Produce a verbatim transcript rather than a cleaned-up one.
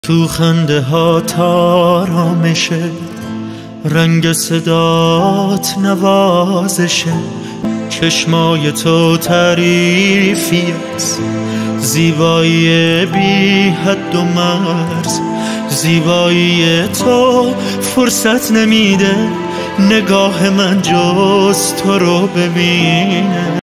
تو خنده ها آرامشه، رنگ صدات نوازشه، چشمای تو تعریفی است، زیبایی بی حد و مرز. زیبایی تو فرصت نمیده نگاه من جز تو رو ببینه.